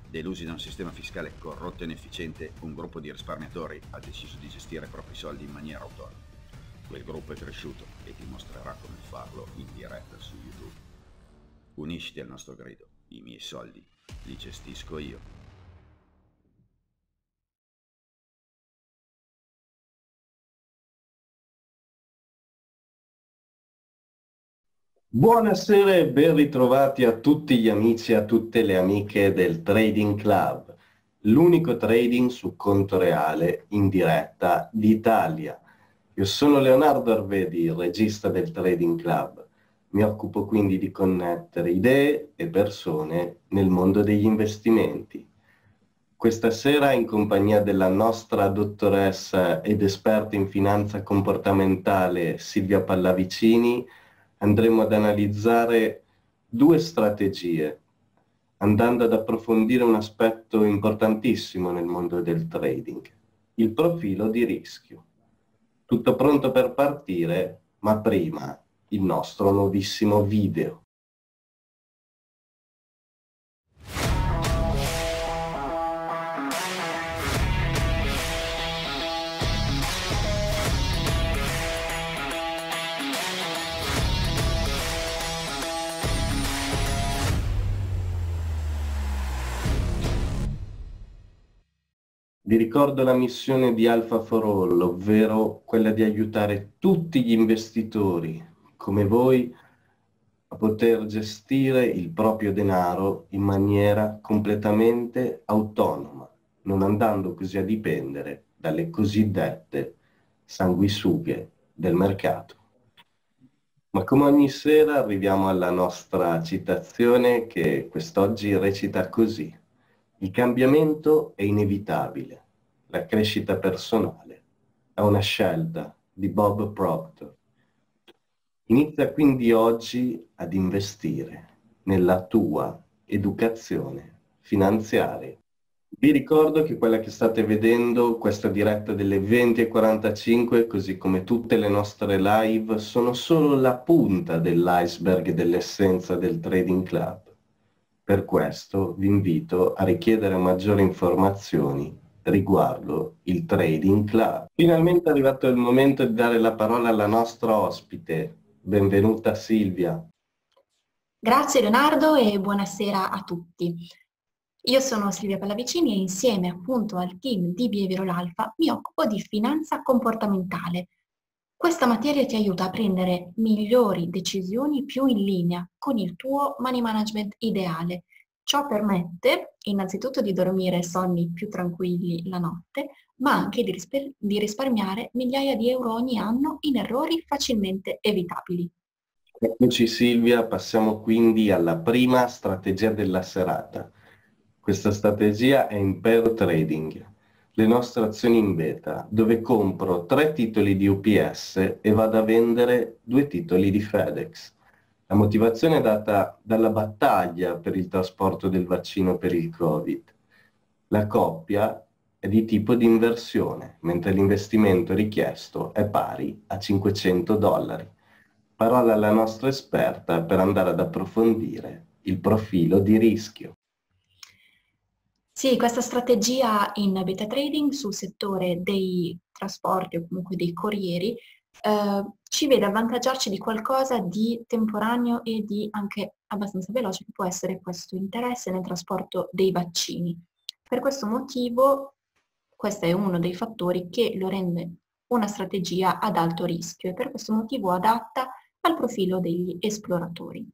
Delusi da un sistema fiscale corrotto e inefficiente, un gruppo di risparmiatori ha deciso di gestire i propri soldi in maniera autonoma. Quel gruppo è cresciuto e dimostrerà come farlo in diretta su YouTube. Unisciti al nostro grido. I miei soldi li gestisco io. Buonasera e ben ritrovati a tutti gli amici e a tutte le amiche del Trading Club, l'unico trading su conto reale in diretta d'Italia. Io sono Leonardo Arvedi, il regista del Trading Club. Mi occupo quindi di connettere idee e persone nel mondo degli investimenti. Questa sera, in compagnia della nostra dottoressa ed esperta in finanza comportamentale Silvia Pallavicini, andremo ad analizzare due strategie, andando ad approfondire un aspetto importantissimo nel mondo del trading, il profilo di rischio. Tutto pronto per partire, ma prima il nostro nuovissimo video. Vi ricordo la missione di Alpha for All, ovvero quella di aiutare tutti gli investitori, come voi, a poter gestire il proprio denaro in maniera completamente autonoma, non andando così a dipendere dalle cosiddette sanguisughe del mercato. Ma come ogni sera arriviamo alla nostra citazione che quest'oggi recita così. Il cambiamento è inevitabile, la crescita personale è una scelta di Bob Proctor. Inizia quindi oggi ad investire nella tua educazione finanziaria. Vi ricordo che quella che state vedendo, questa diretta delle 20:45, così come tutte le nostre live, sono solo la punta dell'iceberg dell'essenza del Trading Club. Per questo vi invito a richiedere maggiori informazioni riguardo il Trading Club. Finalmente è arrivato il momento di dare la parola alla nostra ospite. Benvenuta Silvia. Grazie Leonardo e buonasera a tutti. Io sono Silvia Pallavicini e insieme appunto al team di Behavioral Alpha mi occupo di finanza comportamentale. Questa materia ti aiuta a prendere migliori decisioni più in linea con il tuo money management ideale. Ciò permette innanzitutto di dormire sonni più tranquilli la notte, ma anche di risparmiare migliaia di euro ogni anno in errori facilmente evitabili. Eccoci Silvia, passiamo quindi alla prima strategia della serata. Questa strategia è in pair trading, le nostre azioni in beta, dove compro 3 titoli di UPS e vado a vendere 2 titoli di FedEx. La motivazione è data dalla battaglia per il trasporto del vaccino per il Covid. La coppia è di tipo di inversione, mentre l'investimento richiesto è pari a $500. Parola alla nostra esperta per andare ad approfondire il profilo di rischio. Sì, questa strategia in beta trading sul settore dei trasporti o comunque dei corrieri ci vede avvantaggiarci di qualcosa di temporaneo e di anche abbastanza veloce, che può essere questo interesse nel trasporto dei vaccini. Per questo motivo, questo è uno dei fattori che lo rende una strategia ad alto rischio e per questo motivo adatta al profilo degli esploratori.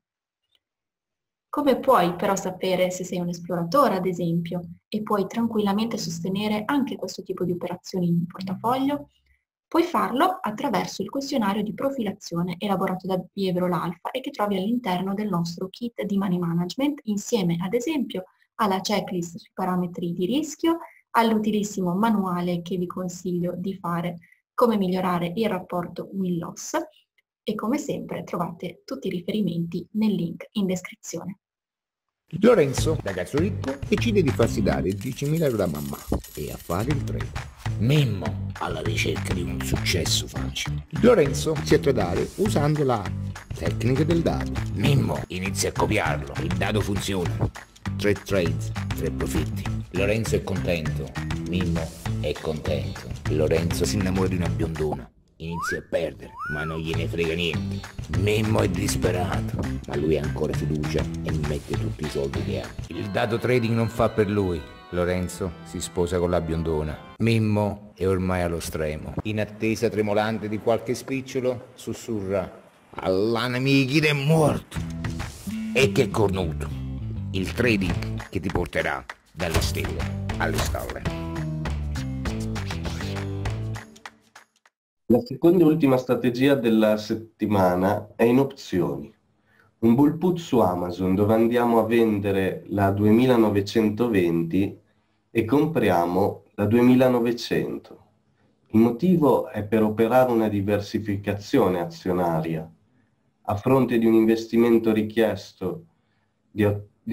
Come puoi però sapere se sei un esploratore, ad esempio, e puoi tranquillamente sostenere anche questo tipo di operazioni in portafoglio? Puoi farlo attraverso il questionario di profilazione elaborato da Behavioral Alpha e che trovi all'interno del nostro kit di money management, insieme ad esempio alla checklist sui parametri di rischio, all'utilissimo manuale che vi consiglio di fare, come migliorare il rapporto win-loss, e come sempre trovate tutti i riferimenti nel link in descrizione. Lorenzo, ragazzo ricco, decide di farsi dare 10.000 euro da mamma e a fare il trade. Mimmo, alla ricerca di un successo facile. Lorenzo si è tradare usando la tecnica del dado. Mimmo, inizia a copiarlo, il dado funziona. 3 trades, tre profitti. Lorenzo è contento, Mimmo è contento. Lorenzo si innamora di una biondona, inizia a perdere, ma non gliene frega niente. Mimmo è disperato, ma lui ha ancora fiducia e mette tutti i soldi che ha. Il dato trading non fa per lui. Lorenzo si sposa con la biondona. Mimmo è ormai allo stremo. In attesa tremolante di qualche spicciolo, sussurra: all'animichi è morto. E che cornuto! Il trading che ti porterà dalle stelle alle stalle. La seconda e ultima strategia della settimana è in opzioni. Un bull put su Amazon dove andiamo a vendere la 2920 e compriamo la 2900. Il motivo è per operare una diversificazione azionaria. A fronte di un investimento richiesto di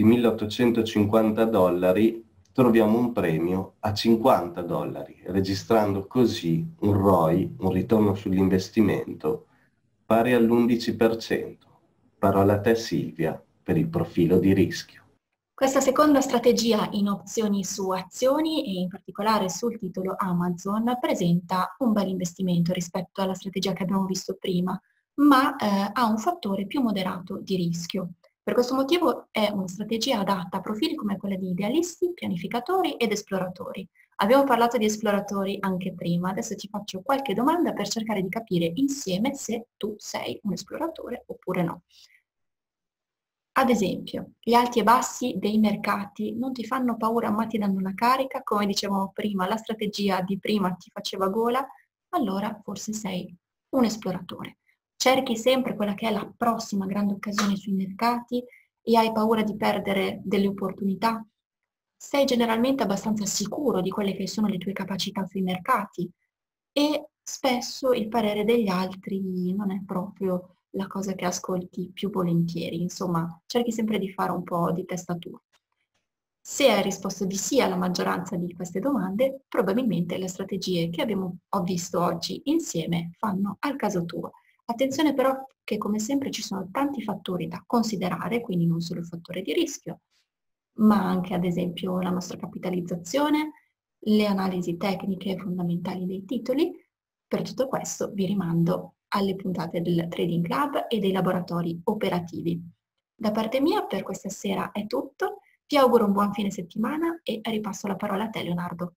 $1.850, troviamo un premio a $50, registrando così un ROI, un ritorno sull'investimento, pari all'11%. Parola a te Silvia per il profilo di rischio. Questa seconda strategia in opzioni su azioni e in particolare sul titolo Amazon presenta un bel investimento rispetto alla strategia che abbiamo visto prima, ma ha un fattore più moderato di rischio. Per questo motivo è una strategia adatta a profili come quella di idealisti, pianificatori ed esploratori. Abbiamo parlato di esploratori anche prima, adesso ti faccio qualche domanda per cercare di capire insieme se tu sei un esploratore oppure no. Ad esempio, gli alti e bassi dei mercati non ti fanno paura ma ti danno una carica? Come dicevamo prima, la strategia di prima ti faceva gola? Allora forse sei un esploratore. Cerchi sempre quella che è la prossima grande occasione sui mercati e hai paura di perdere delle opportunità? Sei generalmente abbastanza sicuro di quelle che sono le tue capacità sui mercati e spesso il parere degli altri non è proprio la cosa che ascolti più volentieri, insomma, cerchi sempre di fare un po' di testa tua. Se hai risposto di sì alla maggioranza di queste domande, probabilmente le strategie che ho visto oggi insieme fanno al caso tuo. Attenzione però che come sempre ci sono tanti fattori da considerare, quindi non solo il fattore di rischio, ma anche ad esempio la nostra capitalizzazione, le analisi tecniche fondamentali dei titoli. Per tutto questo vi rimando alle puntate del Trading Club e dei laboratori operativi. Da parte mia per questa sera è tutto, vi auguro un buon fine settimana e ripasso la parola a te Leonardo.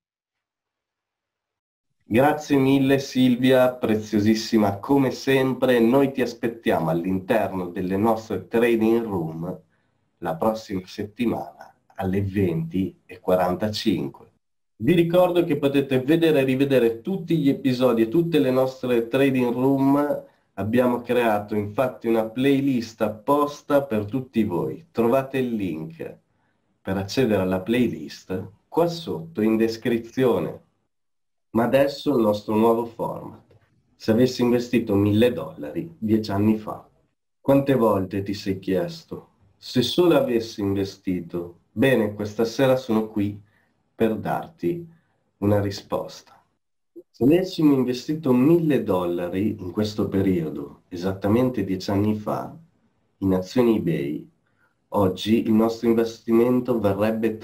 Grazie mille Silvia, preziosissima come sempre. Noi ti aspettiamo all'interno delle nostre trading room la prossima settimana alle 20:45. Vi ricordo che potete vedere e rivedere tutti gli episodi e tutte le nostre trading room. Abbiamo creato infatti una playlist apposta per tutti voi. Trovate il link per accedere alla playlist qua sotto in descrizione. Ma adesso il nostro nuovo format. Se avessi investito $1.000 10 anni fa, quante volte ti sei chiesto? Se solo avessi investito, bene, questa sera sono qui per darti una risposta. Se avessimo investito $1.000 in questo periodo, esattamente 10 anni fa, in azioni eBay, oggi il nostro investimento varrebbe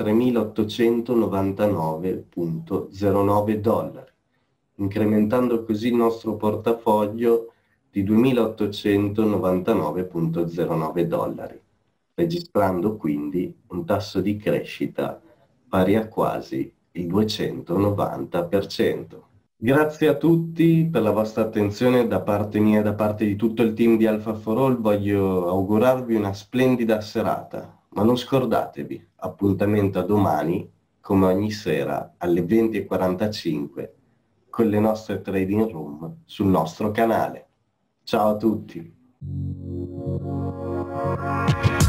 $3.899,09, incrementando così il nostro portafoglio di $2.899,09, registrando quindi un tasso di crescita pari a quasi il 290%. Grazie a tutti per la vostra attenzione da parte mia e da parte di tutto il team di Alpha for All. Voglio augurarvi una splendida serata, ma non scordatevi, appuntamento a domani, come ogni sera alle 20:45, con le nostre trading room sul nostro canale. Ciao a tutti!